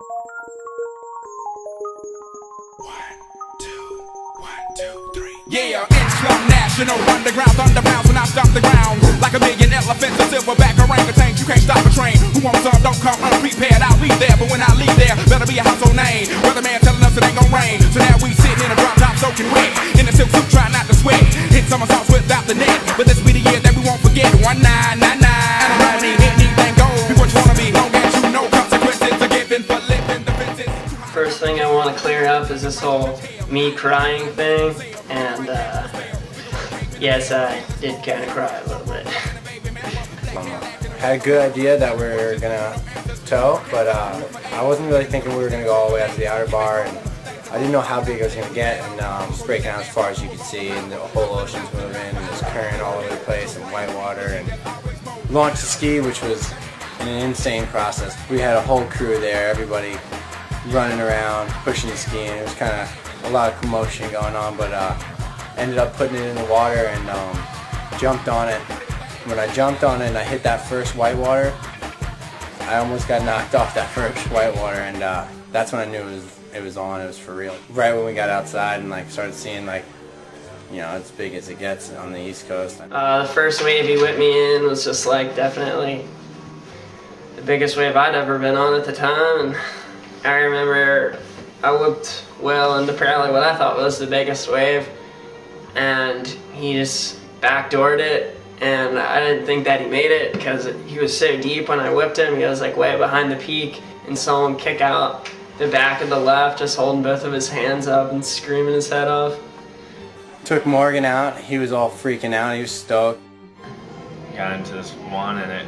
Yeah, it's Club National, underground, thunderbounds when I stop the ground. Like a million elephants, a silverback orangutans, you can't stop a train. Who wants some, don't come unprepared, I'll be there. But when I leave there, better be a household name. Weatherman telling us it ain't gon' rain. So now we sitting in a drop top soaking wet, in a silk suit trying not to sweat. Hit somersaults without the net, but this be the year that we won't forget. 1999, and I don't need anything gold. Be what you wanna be, long as you know consequences are given for living the fences. First thing I want to clear up is this whole me crying thing, and yes, I did kind of cry a little bit. Had a good idea that we were gonna tow, but I wasn't really thinking we were gonna go all the way out to the outer bar, and I didn't know how big it was gonna get, and it's breaking out as far as you could see, and the whole ocean's moving, and there's current all over the place, and white water, and launched the ski, which was an insane process. We had a whole crew there, everybody running around, pushing the ski, and it was kind of a lot of commotion going on, but ended up putting it in the water and jumped on it. When I jumped on it and I hit that first whitewater, I almost got knocked off that first whitewater, and that's when I knew it was on, it was for real. Right when we got outside and like started seeing, like, you know, as big as it gets on the East Coast. The first wave he whipped me in was just like definitely the biggest wave I'd ever been on at the time, and I remember I whipped well into probably what I thought was the biggest wave, and he just backdoored it, and I didn't think that he made it because he was so deep when I whipped him. He was like way behind the peak, and saw him kick out the back of the left, just holding both of his hands up and screaming his head off. Took Morgan out, he was all freaking out, he was stoked. Got into this one and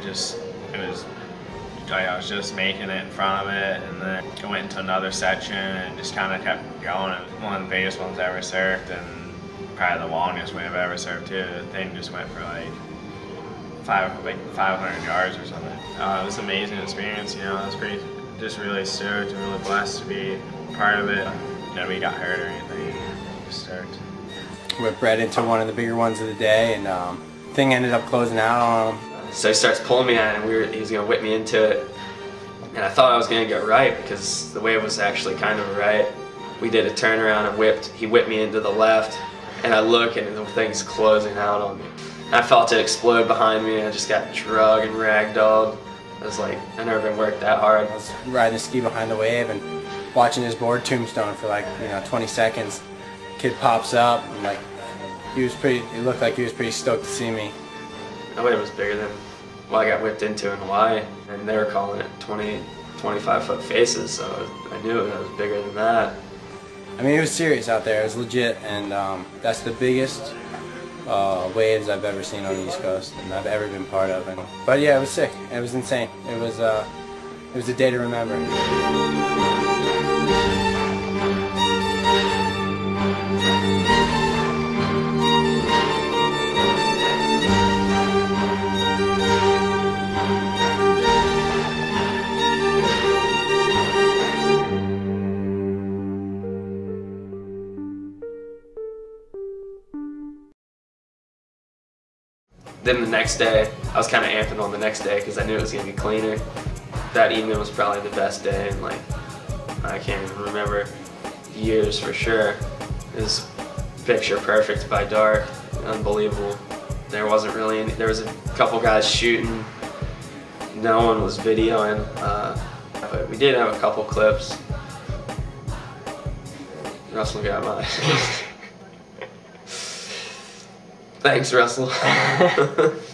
I was just making it in front of it, and then I went into another section and just kind of kept going. It was one of the biggest ones I ever surfed, and probably the longest wave I've ever surfed too. The thing just went for like 500 yards or something. It was an amazing experience, you know. I was just really stoked and really blessed to be part of it. Nobody got hurt or anything, just stoked. Whipped right into one of the bigger ones of the day, and thing ended up closing out on him. So he starts pulling me on it, and he was going to whip me into it. And I thought I was going to get right because the wave was actually kind of right. We did a turnaround and he whipped me into the left, and I look and the thing's closing out on me. I felt it explode behind me, and I just got drug and ragdolled. I was like, I've never been worked that hard. I was riding the ski behind the wave and watching his board tombstone for like, 20 seconds. Kid pops up, and like, it looked like he was pretty stoked to see me. That wave was bigger than what I got whipped into in Hawaii, and they were calling it 20, 25-foot faces, so I knew it was bigger than that. I mean, it was serious out there, it was legit, and that's the biggest waves I've ever seen on the East Coast, and I've ever been part of. But yeah, it was sick, it was insane. It was a day to remember. Then the next day, I was kind of amping on the next day because I knew it was going to be cleaner. That evening was probably the best day, and like, I can't even remember years for sure. It was picture perfect by dark, unbelievable. There wasn't really any, there was a couple guys shooting, no one was videoing, but we did have a couple clips. Russell got mine. Thanks, Russell.